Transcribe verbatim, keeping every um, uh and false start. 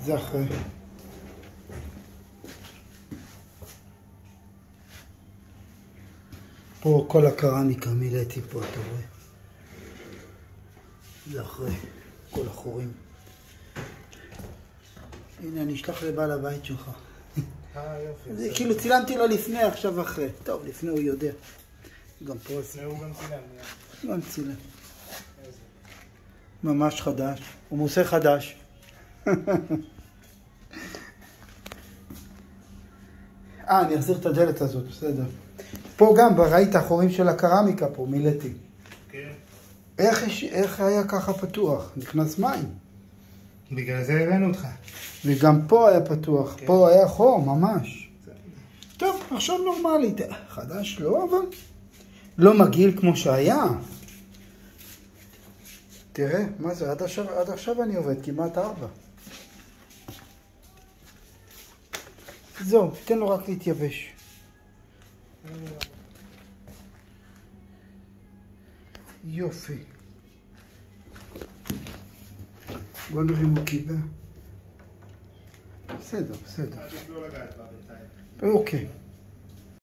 זה אחרי. פה כל הקרמיקה מילאתי פה, אתה רואה? זה אחרי כל החורים. הנה, אני אשלח לבעל הבית שלך. אה, יופי. זה כאילו צילמתי לו לפני, עכשיו אחרי. טוב, לפני הוא יודע. גם פה. לפני הוא גם צילם. גם צילם. ממש חדש. הוא מוסר חדש. אה, אני אחזיר את הדלת הזאת, בסדר. פה גם, ראית החורים של הקרמיקה פה, מילאתי. כן. איך, איך היה ככה פתוח? נכנס מים. בגלל זה הבאנו אותך. וגם פה היה פתוח. כן. פה היה חור, ממש. טוב, עכשיו נורמלי. חדש לא, אבל לא מגעיל כמו שהיה. תראה, מה זה? עד עכשיו, עד עכשיו אני עובד, כמעט ארבע. זהו, תן לו רק להתייבש. יופי. בוא נראה אם הוא קיבל. בסדר, בסדר. אוקיי.